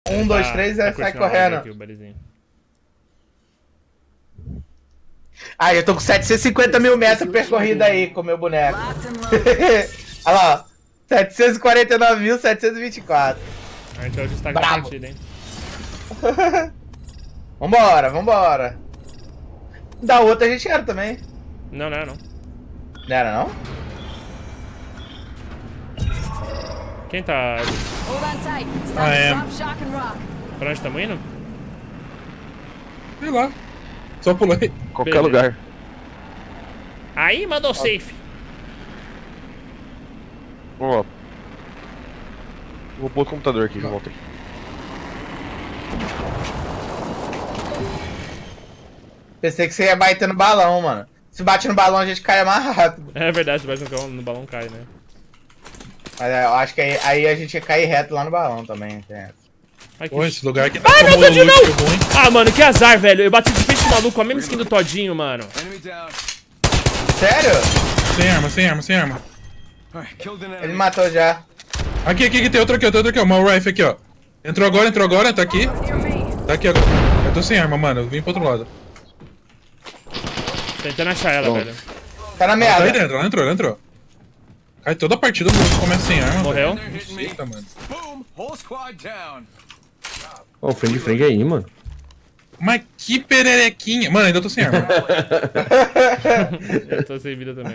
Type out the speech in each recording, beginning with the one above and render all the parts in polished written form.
1, 2, 3 e sai correndo. Aqui, o barizinho. Aí, eu tô com 750 mil metros percorridos aí com o meu boneco. Olha lá, ó. 749.724. A gente é o destaque da partida, hein? Vambora, vambora. Da outra a gente era também. Não. Não era, não? Quem tá... Pra onde estamos indo? Sei lá. Só pulei. Qualquer Beleza. lugar. Aí mandou safe. Ó. Vou pôr o computador aqui, já voltei. Pensei que você ia bater no balão, mano. Se bate no balão a gente cai mais rápido. É verdade, bate no balão cai, né? Mas eu acho que aí a gente ia cair reto lá no balão também. Ai, que... Pô, esse lugar aqui tá Ai, como não, Todinho, loot não! ruim. Ah, mano, que azar, velho. Eu bati de frente com o maluco, a mesma skin do Todinho, mano. Sério? Sem arma. Ele matou já. Aqui, tem outro aqui, ó. Uma rifle aqui, ó. Entrou agora, tá aqui. Tá aqui agora. Eu tô sem arma, mano. Eu vim pro outro lado. Tentando achar ela, velho. Tá na Ela tá aí merda. dentro, ela entrou. Cai toda a partida, o mundo começa sem arma. Morreu. Velho. Eita, mano. Ó, o Frank aí, mano. Mas que pererequinha. Mano, ainda tô sem arma. Eu tô sem vida também.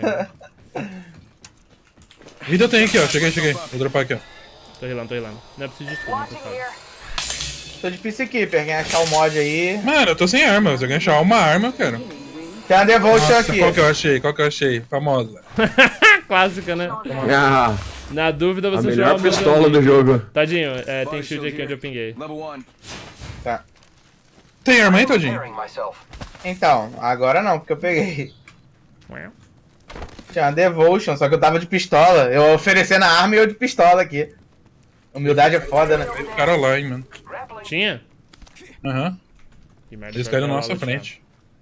Vida eu tenho aqui, ó. Cheguei. Vou dropar aqui, ó. Tô rilando. Não é preciso de tudo, não sabe. Tô difícil aqui, pra quem achar o mod aí. Mano, eu tô sem arma. Se alguém achar uma arma, eu quero. Tem uma devotion Nossa, aqui. qual que eu achei? Famosa. Clássica, né? Ah, Na dúvida a você melhor joga o pistola do jogo. Tadinho, tem shield aqui onde eu pinguei. Tá. Tem arma aí, Todinho? Então, agora não, porque eu peguei. Tinha uma devotion, só que eu tava de pistola. Eu oferecendo a arma e eu de pistola aqui. Humildade é foda, né? Tem cara lá, hein, mano. Tinha? Aham. Que merda, Eles vai caíram pra na lá, nossa Luciano. frente.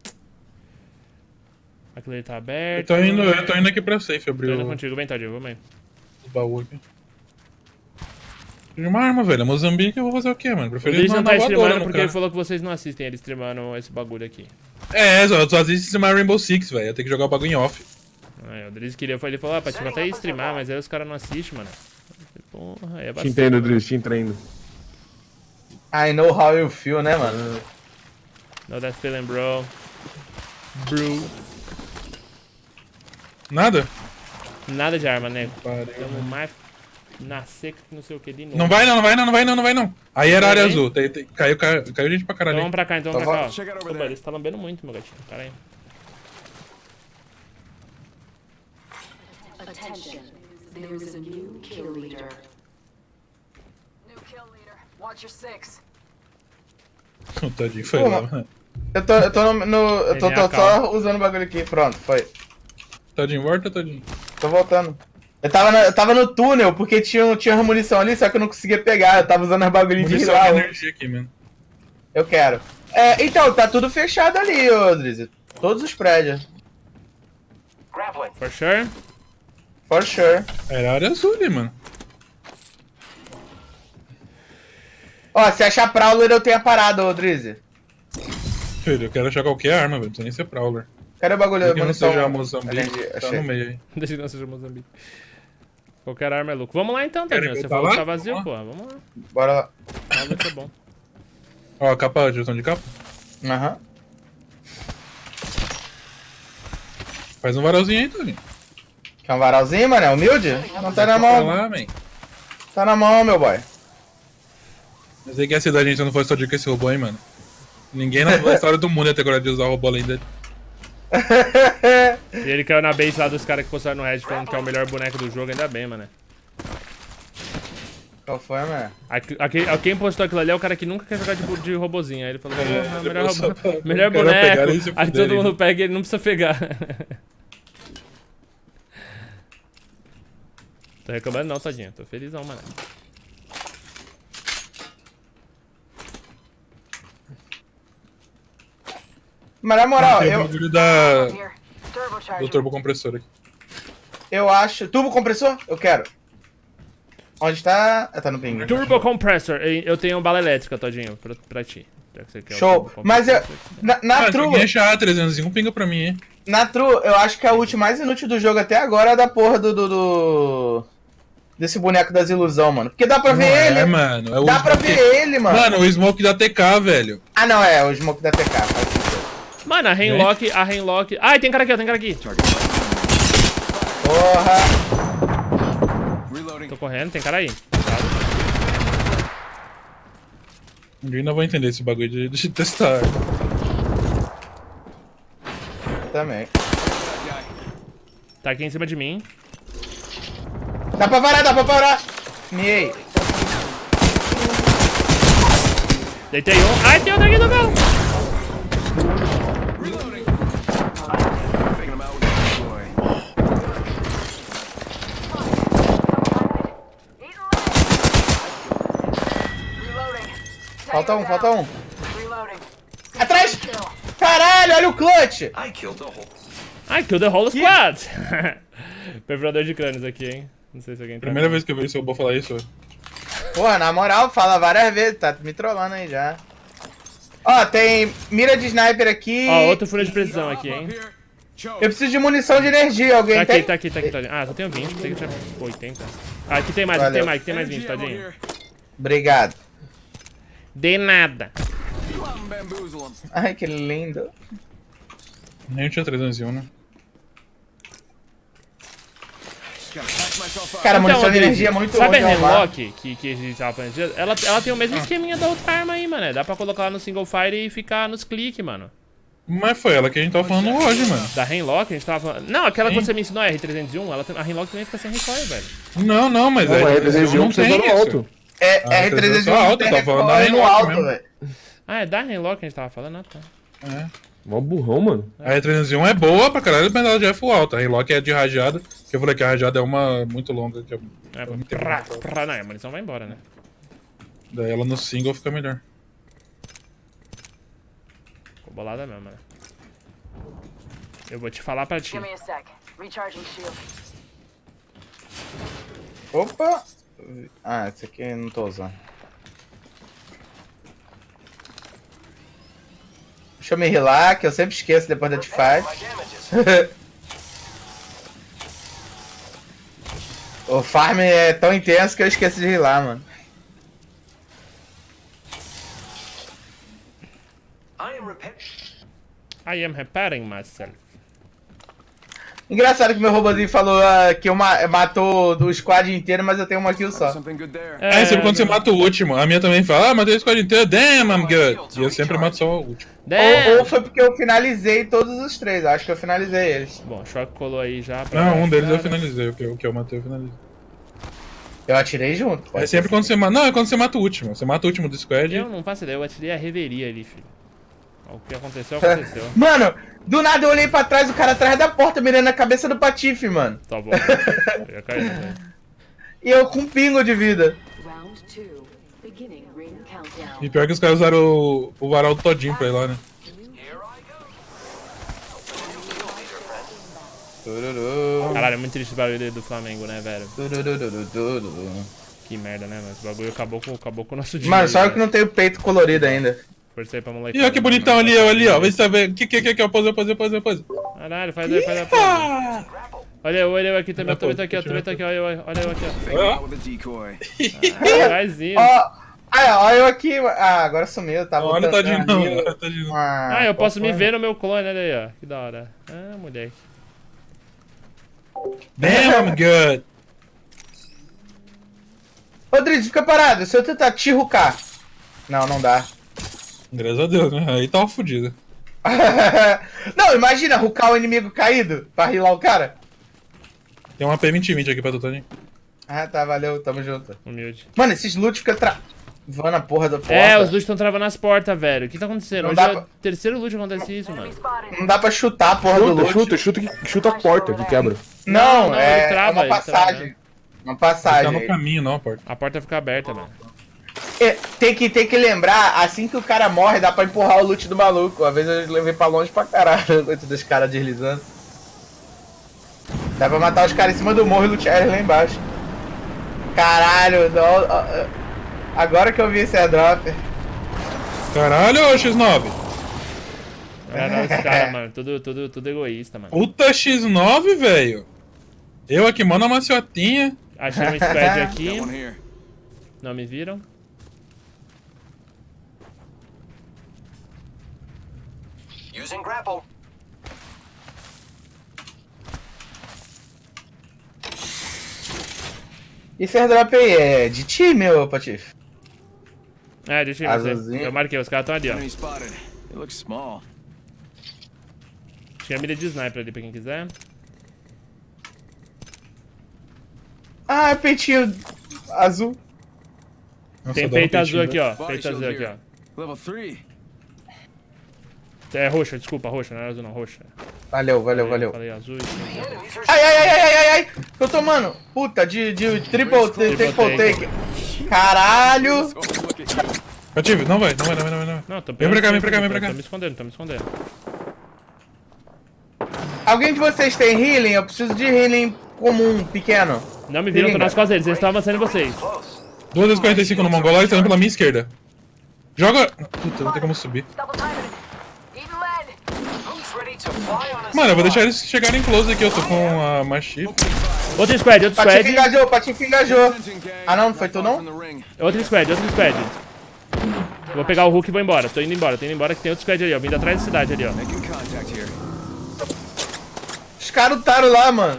Aquele tá Eu aberto. tô indo aqui pra safe, Tô abrir indo o contigo, vem, Tadinho, vamos aí. baú aqui. Tem uma arma, velho. Moçambique, eu vou fazer o quê, mano? O Prefiro Driz ir não na tá voadora streamando no porque cara. ele falou que vocês não assistem ele streamando esse bagulho aqui. É, só assisto streamar Rainbow Six, velho. Eu tenho que jogar o bagulho em off. Aí, o Driz queria, ele falou, pra te até streamar, mas aí os caras não assistem, mano. Porra, aí é Te bastante. entendo, Driz, te entendo. I know how you feel, né, mano? No that feeling, bro. Nada? Nada de arma, nego. Pariu. Tamo mais na seca que não sei o que de novo. Não vai não. Aí era área Vem. azul. Caiu gente pra caralho. Então vamos pra cá, então Então pra cá, ó. vamos. Opa, ele tá lambendo muito, meu gatinho. Pera aí. Attention, there is a new kill leader. New kill leader. Watch your six. O Tadinho foi Porra. lá, mano. Eu tô só usando o bagulho aqui, pronto, foi. Tadinho, volta, Tadinho. Tô voltando. Eu tava no túnel, porque tinha munição ali, só que eu não conseguia pegar. Eu tava usando as bagulhinhos de Munição lá. de energia aqui, mano. Eu quero. Então, tá tudo fechado ali, ô Drizzy. Todos os prédios. For sure? For sure. Era área azul ali, mano. Ó, se achar Prowler, eu tenho a parada, ô Drizzy. Filho, eu quero achar qualquer arma, velho. Não precisa nem ser Prowler. Cadê o bagulho? Que não Munição? seja Moçambique, Energia, tá achei. no meio aí. Deixa que não seja Moçambique. Qualquer arma é louco. Vamos lá então, Querem Tadinho. Você voltar falou que lá? tá vazio, Vamos porra. Vamos lá. Bora lá. Vamos ver que é bom. Ó, capa, direção de capa. Aham. Faz um varalzinho aí, Tadinho. Quer um varalzinho, mano? É humilde? Não tá na Vai mão. lá, man. Tá na mão, meu boy. Mas aí que a cidade se não fosse só de com esse robô, hein, mano. Ninguém na história do mundo ia ter coragem de usar o robô além dele. E ele caiu na base lá dos caras que postaram no Red falando que é o melhor boneco do jogo, ainda bem, mano. Qual foi, mano? Quem postou aquilo ali é o cara que nunca quer jogar de robozinho. Aí ele falou, porra, melhor, postou pra- melhor o cara pegar boneco. e se Aí fuder, todo né? mundo pega e ele não precisa pegar. Tô reclamando não, Tadinho. Tô felizão, mano. Mas na moral, Tem o bagulho do turbo compressor aqui. eu acho... Turbo compressor? Eu quero. Onde tá? Ah, tá no ping. Turbo Compressor. Eu tenho bala elétrica, Todinho, pra ti. Já que você quer o Show. Turbo Mas eu... Compressor. Na True... Alguém achar 301, pinga pra mim, hein? Na True, eu acho que a ult mais inútil do jogo até agora é da porra desse boneco das ilusão, mano. Porque dá pra ver ele. É, mano. É o Dá pra smoke- ver ele, mano. Mano, o smoke da TK, velho. Ah, não, é. O smoke da TK. Mano, a Rainlock... Ai, tem cara aqui, ó. Tem cara aqui. Porra. Tô correndo, tem cara aí. Eu ainda vou entender esse bagulho de testar. Também. Tá aqui em cima de mim. Dá pra parar, dá pra parar. Miei. Deitei um. Ai, tem outro aqui no meu. Falta um. Atrás! Caralho, olha o clutch! Ai, kill the whole squad. Perfurador de crânios aqui, hein. Não sei se alguém tá... Primeira vez que eu vejo se eu vou falar isso. Porra, na moral, fala várias vezes, tá me trollando aí já. Ó, tem mira de sniper aqui. Ó, outro furo de precisão aqui, hein. Eu preciso de munição de energia, alguém tem? Tá aqui, Todinho. Ah, só tenho 20, pensei que tinha 80. Ah, aqui tem mais, Valeu. aqui tem mais 20, Todinho. Obrigado. De nada. Ai, que lindo. Nem eu tinha 301, né? Cara, munição de Rodrigo, energia é muito sabe longe a ao mar. Hemlock que a gente tava falando? Ela tem o mesmo esqueminha da outra arma aí, mano. Dá pra colocar ela no single fire e ficar nos cliques, mano. Mas foi ela que a gente tava falando hoje, mano. Da Hemlock, a gente tava falando... Não, aquela que Sim. você me ensinou, a R301, a Hemlock também fica sem recoil, velho. Não, mas Não, é 301 não que você tem tá no isso. alto. É, Ah, R301 tá alto, tá falando da no Hemlock alto, mesmo. velho. Ah, é da Hemlock que a gente tava falando? Ah, tá. É. Mó burrão, mano. A R301 é boa pra caralho, mas ela já é full alta. A Hemlock é de rajada, que eu falei que a rajada é uma muito longa. Que É, não não, a munição vai embora, né? Daí ela no single fica melhor. Ficou bolada mesmo, mano. Eu vou te falar pra ti. Give me a sec. Recharging shield. Opa! Ah, esse aqui eu não tô usando. Deixa eu me healar, que eu sempre esqueço depois da teamfight. O farm é tão intenso que eu esqueço de healar, mano. I am repairing myself. Engraçado que meu robôzinho falou que eu matou o squad inteiro, mas eu tenho uma kill só. É, sempre quando você mata o último. A minha também fala, ah, matei o squad inteiro, damn, I'm good. E eu sempre mato só o último. Ou foi porque eu finalizei todos os três, acho que eu finalizei eles. Bom, o Choque colou aí já. Pra Não, um deles eu cara. finalizei, o que eu matei eu finalizei. Eu atirei junto. É sempre quando você mata. Não, é quando você mata o último. Você mata o último do squad. Eu não faço ideia, eu atirei a reveria ali, filho. O que aconteceu, aconteceu. Mano, do nada eu olhei pra trás, o cara atrás da porta mirando a cabeça do Patife, mano. Tá bom, eu ia cair, velho. E eu com um pingo de vida. Round 2. Beginning ring countdown. E pior que os caras usaram o varal todinho pra ir lá, né? Caralho, é muito triste o barulho do Flamengo, né, velho? Turururururu. Que merda, né, mano? Esse bagulho acabou com o nosso dia. Mano, só eu que não tenho peito colorido ainda. Força aí pra moleque. E olha que bonitão ali, ó. Vê se tá vendo. Que, pose. Caralho, faz aí, faz a pose. Olha eu aqui também, eu também tô aqui, ó, olha eu aqui, ó. Ah, vai indo. Ó, olha eu aqui. Ah, agora sumiu, tá Olha o tadinho, não. ali. Olha o tadinho. Ah, eu posso me ver no meu clone, olha aí, ó. Que da hora. Ah, moleque. Damn, I'm good. Rodrigo, fica parado. Se eu tentar te rucar. Não dá. Graças a Deus, né? Aí tava fudido. Não, imagina rucar o inimigo caído pra rilar o cara. Tem uma P2020 aqui pra tu, Tony. Ah, tá, valeu, tamo junto. Humilde. Mano, esses loot ficam travando a porra da porta. É, os loot estão travando as portas, velho. O que tá acontecendo? Não Hoje dá é o pra- terceiro loot que acontece isso, mano. Não dá pra chutar a porra do loot. Chuta a porta que quebra. Não, Não, é, ele trava, é uma ele trava, passagem. né? Uma Tá passagem. no caminho, não, a porta. A porta fica aberta, mano. É, tem que lembrar, assim que o cara morre, dá pra empurrar o loot do maluco. Às vezes eu levei pra longe pra caralho, coisa dos caras deslizando. Dá pra matar os caras em cima do morro e lutear eles lá embaixo. Caralho, não, agora que eu vi esse airdrop. Caralho, X9. Caralho, esse cara, mano. Tudo egoísta, mano. Puta X9, velho. Eu aqui, mano, a maciotinha. Achei um squad aqui. Não me viram. Using grapple. Esse airdrop aí é de time, ô Patife? É, deixa eu ver. Eu marquei, os caras estão ali, ó. Enemy spotted. It looks small. Tinha mira de sniper ali pra quem quiser. Ah, é peitinho azul. Nossa, Tem adoro peito azul peitinho, aqui, ó. Peito azul aqui, ó. Level 3. É roxa, desculpa, roxa, não é azul não, roxa. Valeu, valeu, valeu. Falei azul e... Ai. Eu tô, mano. Puta, de triple take. Caralho. Patife, não vai. Não, tô Vem pra cá, vem pra cá. Tô me escondendo. Alguém de vocês tem healing? Eu preciso de healing comum, pequeno. Não me viram, tô nas costas deles, eles estão avançando em vocês. 2:45 no Mongolá, ele tá indo pela minha esquerda. Joga... Puta, não tem como subir. Double timing it. Even lead. Who's ready to fly on a Mano, eu vou deixar eles chegarem close aqui, eu tô com a Machife. Outro squad. Patife engajou. Ah não, não foi tu não? Outro squad. Eu vou pegar o Hulk e vou embora. Tô indo embora que tem outro squad ali, ó. Vindo atrás da cidade ali, ó. Making contact here. Os caras lutaram lá, mano.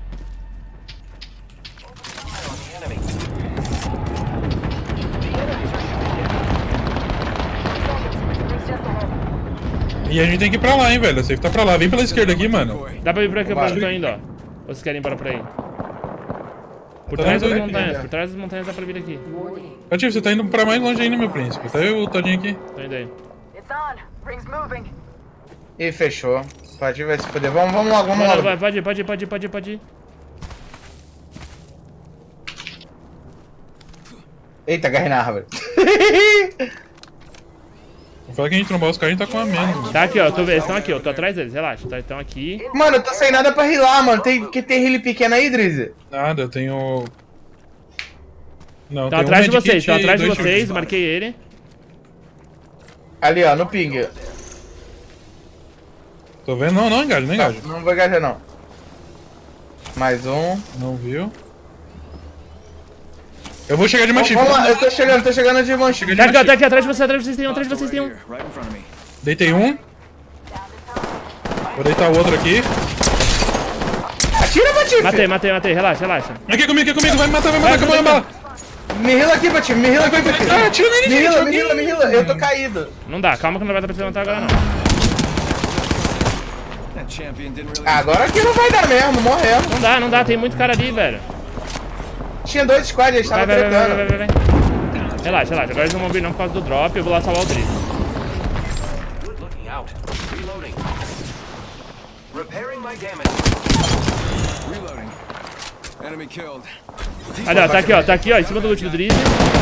E a gente tem que ir pra lá, hein, velho. A safe tá pra lá. Vem pela esquerda aqui, mano. Dá pra vir pra cá pra onde eu tô indo, ó. Ou vocês querem ir embora pra aí? Por Tá trás das dentro montanhas, daqui, por trás das montanhas dá pra vir aqui. Patife, você tá indo pra mais longe ainda, meu príncipe. Tá eu o Todinho aqui. Tô indo aí. It's on. Rings moving. Ih, fechou. Patife vai se foder. Vamos logo, vamos Mano, logo. pode ir. Eita, agarrei na árvore. Vou falar que a gente trombar os caras, a gente tá com a menos, mano. Tá aqui, ó. Eles estão aqui, eu tô atrás deles, relaxa. Tá, estão aqui. Mano, eu tô sem nada pra healar, mano. Tem heal pequeno aí, Drizzy? Nada, eu tenho... Não, Estão tem atrás de medkit vocês, estão e atrás de dois vocês, shorts. marquei ele. Ali, ó, no ping. Tô vendo? Não engaja, não engaja. Não vou engajar, não. Mais um. Não viu? Eu vou chegar de Machife. Vamos lá, eu tô chegando de mancha. Tá aqui, atrás de vocês tem um, atrás de vocês tem um. Here, right in front of me. Deitei um. Vou deitar o outro aqui. Atira, Patife! Matei, relaxa. Aqui comigo, vai me matar, acabou a bala. Me heala aqui, Patife, me heala aqui, Patife. Ah, atira nele, Me gente. heala, me heala. Eu tô caído. Não dá, calma que não vai dar pra te levantar agora não. That champion didn't really. Agora aqui não vai dar mesmo, morremos. Não dá, tem muito cara ali, velho. Tinha dois squads, eles estavam tretando. Vai. Relaxa. Agora eles não vão vir não por causa do drop, eu vou lá salvar o Drizzy. Good looking out. Reloading. Repairing my damage. Reloading. Enemy killed. Olha, tá aqui, ó, em cima do loot do Drizzy.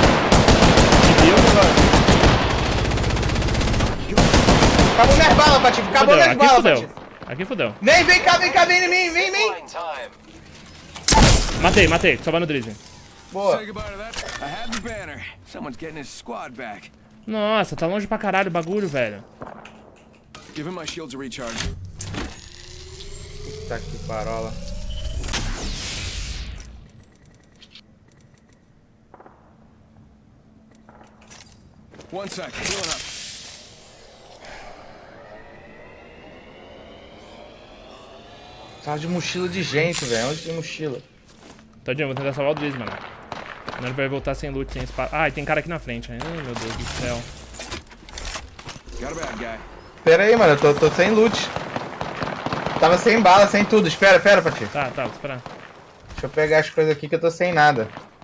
Acabou minhas balas, Patife, acabou minhas balas, Patife. Aqui fudeu. Vem cá, vem em mim, vem. Flying time. Matei, salvando o Drizzy. Boa. Say goodbye to that. I have the banner. Someone's getting his squad back. Nossa, tá longe pra caralho o bagulho, velho. Give him my shields to recharge. Puta que parola. One sec. Healing up. Tava de mochila de gente, velho. Onde tem mochila? Tadinho, vou tentar salvar o Drizzy, mano. Senão ele vai voltar sem loot, sem espaço. Ah, e tem cara aqui na frente. Ai, meu Deus do céu. Got a bad guy. Pera aí, mano, eu tô sem loot. Tava sem bala, sem tudo. Espera, Patife. Tá, vou esperar. Deixa eu pegar as coisas aqui que eu tô sem nada.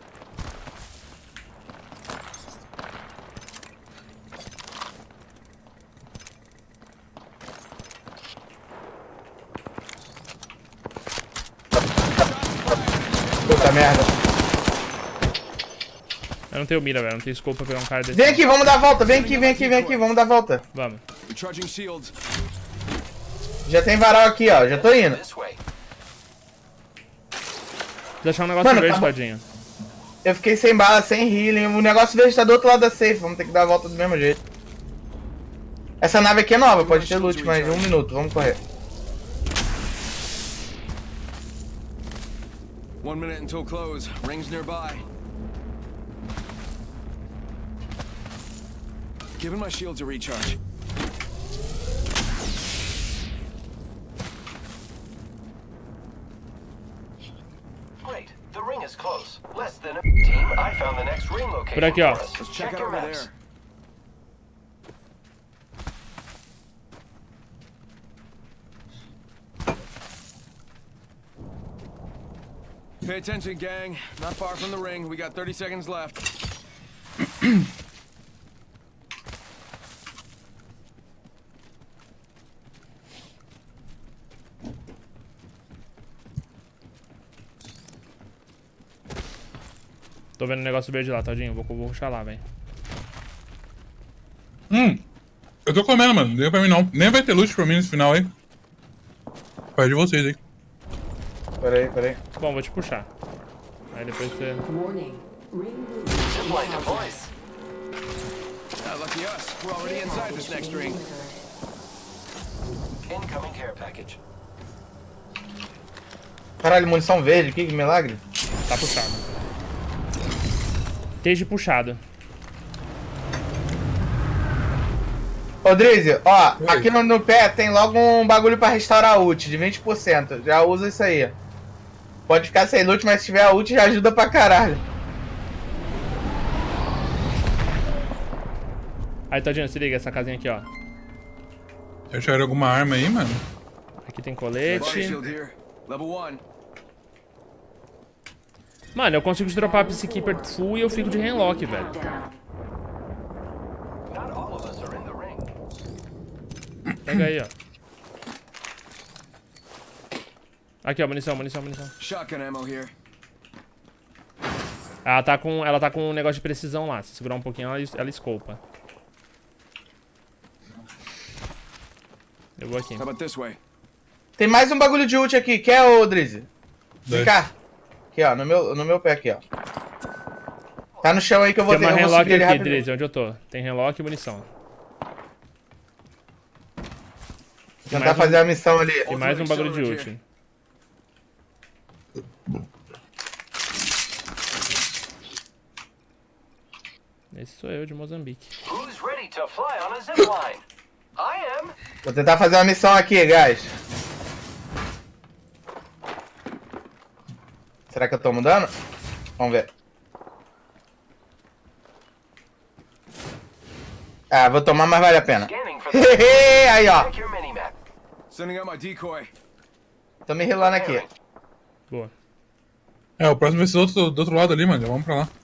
Puta merda. Eu não tenho mira, velho. Não tenho scope pra pegar um cara desse. Vem aqui, vamos dar a volta. Vem aqui, vamos dar a volta. Vamos. Recharging shields. Já tem varal aqui, ó. Já tô indo. This way. Vou deixar um negócio Mano, verde, tá bom. tadinho. Eu fiquei sem bala, sem healing. O negócio verde tá do outro lado da safe. Vamos ter que dar a volta do mesmo jeito. Essa nave aqui é nova, pode ter loot, mas 1 minuto. Vamos correr. 1 minute until close. Rings nearby. Giving my shields a recharge. Great. The ring is close. Less than a team. I found the next ring location. Por aqui, ó. for us. Let's check out your over maps. there. Pay attention, gang. Not far from the ring. We got 30 seconds left. Tô vendo o negócio verde lá, tadinho. Vou puxar lá, velho. Eu tô comendo, mano. Não deu pra mim não. Nem vai ter loot pra mim nesse final aí. Faz de vocês aí. Peraí. Bom, vou te puxar. Aí depois você... Warning. Ring movement. Zipline deployed. Lucky us. We're already inside this next ring. Incoming care package. Caralho, munição verde, que milagre. Tá puxado. Esteja puxado. Ô Drizzy, ó, aqui no pé tem logo um bagulho pra restaurar a ult de 20%. Já usa isso aí. Pode ficar sem loot, mas se tiver a ult já ajuda pra caralho. Aí, tadinho, se liga, essa casinha aqui, ó. Se acharam alguma arma aí, mano? Aqui tem Body colete. shield here. Level 1. Mano, eu consigo dropar a Peacekeeper full e eu fico de handlock, velho. Not all of us are in the ring. Pega aí, ó. Aqui, ó, munição. Shotgun ammo here. Ela tá com um negócio de precisão lá. Se segurar um pouquinho, ela escopa. Eu vou aqui. How about this way? Tem mais um bagulho de ult aqui, quer, ô Drizzy? Vem Dois. cá. Aqui, ó, no meu pé aqui, ó. Tá no chão aí que eu vou Tem uma eu vou handlock subir ele aqui, rapidinho. Drizzy, onde eu tô. Tem handlock e munição. Tentar fazer a missão ali. E mais um bagulho de ult. Esse sou eu, de Moçambique. Who's ready to fly on a zipline? I am. Vou tentar fazer uma missão aqui, guys. Será que eu tô mudando? Vamos ver. Ah, vou tomar, mas vale a pena. Scanning for the Aí, ó. check your minimap. Sending out my decoy. Tô me rilando aqui. Boa. É, o próximo vai ser do outro lado ali, mano. Já vamos pra lá.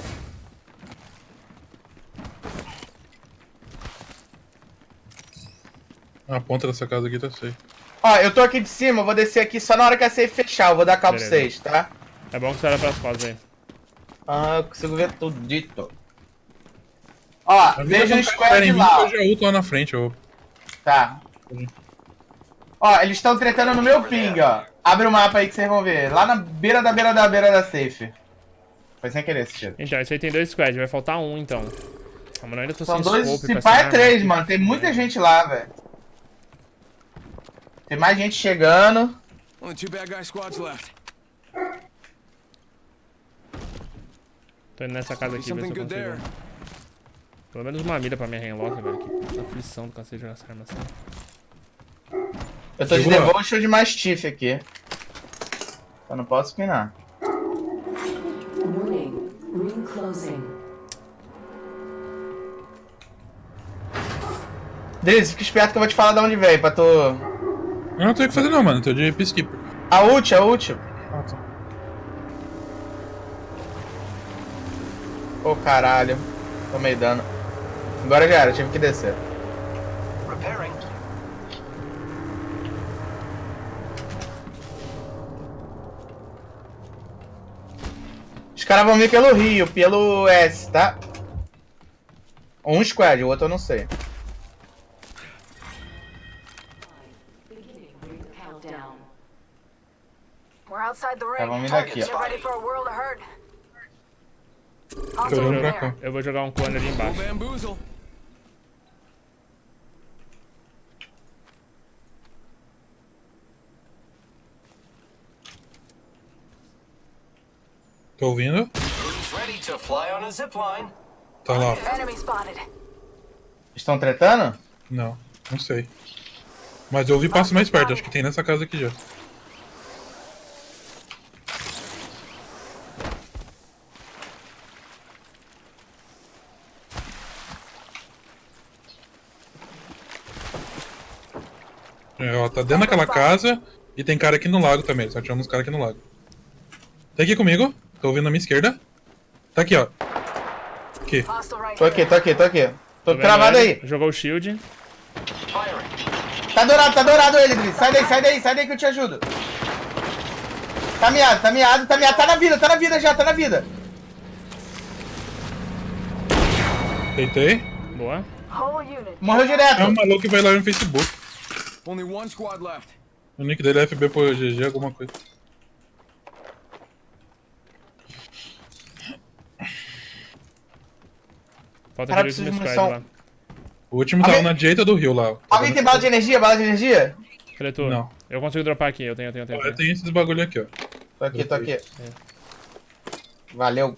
A ponta dessa casa aqui tá safe. Ó, eu tô aqui de cima, eu vou descer aqui só na hora que a safe fechar. Eu vou dar cabo Beleza. 6, tá? É bom que você olha pras costas aí. Ah, eu consigo ver tudo dito. Ó, veja um squad Querem vir, lá, ó. eu já ulto lá na frente, ó. Tá. Ó, eles estão tretando no meu ping, ó. Abre o mapa aí que vocês vão ver. Lá na beira da safe. Foi sem querer esse tiro. Então, esse aí tem 2 squads, vai faltar um então. Ah, mano, eu ainda tô São sem dois, scope se pra pá essa é arma. 3, mano. Tem muita gente lá, velho. Tem mais gente chegando. Only 2 bad guy squads left. Tô indo nessa casa aqui, ver se eu Something good there. consigo. Pelo menos uma mira pra minha handlock, velho. Que aflição do cacete jogar essa arma assim. Eu tô de Segura. Devotion de Mastiff aqui. Eu não posso pinar. Warning. Ring closing. Drizzy, fica esperto que eu vou te falar de onde veio, pra tu... Eu não tenho o que fazer não, mano. Tô de peacekeeper. A ult. Ah, tá. Ô, caralho. Tomei dano. Agora já era, tive que descer. Repairing. Os caras vão vir pelo Rio, pelo S, tá? Um squad, o outro eu não sei. Beginning ring countdown. We're outside the ring. Tá, vamos vir daqui, Get ó. ready for a world of hurt. Tô olhando pra cá. Eu vou jogar um cone ali embaixo. Bamboozle. Tô ouvindo. Who's ready to fly on a zipline? Tá lá. Enemy spotted. Estão tretando? Não, não sei. Mas eu ouvi passo mais perto, acho que tem nessa casa aqui já. É, ó, tá dentro daquela casa e tem cara aqui no lago também, só tirando uns caras aqui no lago. Tá aqui comigo, tô ouvindo na minha esquerda. Tá aqui, ó. Aqui. Hostile right Tô aqui, tô aqui, tô aqui. Tô vendo travado ele. aí. Jogou o shield. Firing. Tá dourado ele, Dri. Sai daí que eu te ajudo. Tá miado. Tá na vida já, tá na vida. Deitei. Boa. Whole unit. Morreu É direto. um maluco que vai lá no Facebook. Only one squad left. O nick dele é FB por GG, alguma coisa. Falta Cara, aquele preciso de último squad munição. lá. O último tava na direita do rio lá. Alguém tem bala de energia? Bala de energia? Cadê tu? Não. Eu consigo dropar aqui, eu tenho. Eu tenho esses bagulho aqui, ó. Tô aqui. Valeu.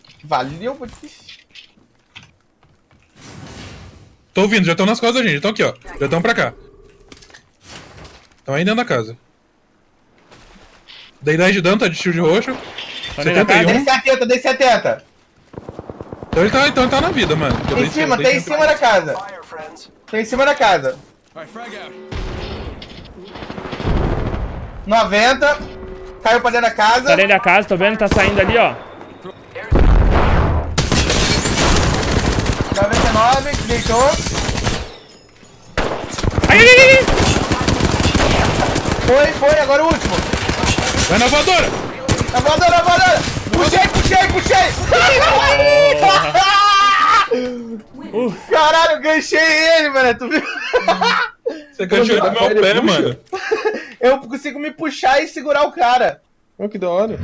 Tô ouvindo, já estão nas costas da gente, estão aqui, ó. Já estão pra cá. Estão aí dentro da casa. Dei 10 de dano, tá de shield roxo. Tá dentro da 71. Dei 70. Então ele tá na vida, mano. Eu dei Em cima, dei tem em cima da casa. Fire, friends. Tem em cima da casa. Alright, frag out. 90. Caiu pra dentro da casa. Tá dentro da casa, tô vendo? Tá saindo ali, ó. 99, deitou. Ai! Foi, agora o último. Vai na voadora! Na voadora. Puxei. Caralho, eu ganchei ele, mano. Tu viu? Você ganchou ele com meu pé, mano. Eu consigo me puxar e segurar o cara. Olha que da hora.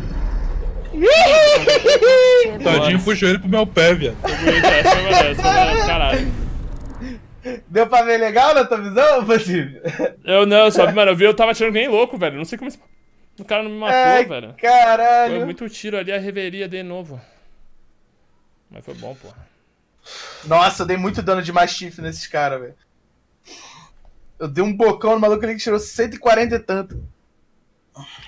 Tadinho puxou ele pro meu pé, viado. Caralho. Deu pra ver legal na tua visão, Passivo? Mano, eu tava atirando que nem louco, velho. Não sei como o cara não me matou, velho. Caralho. Foi muito tiro ali, a reveria de novo. Mas foi bom, pô. Nossa, eu dei muito dano de mastife nesses caras, velho. Eu dei um bocão no maluco ali que tirou 140 e tanto.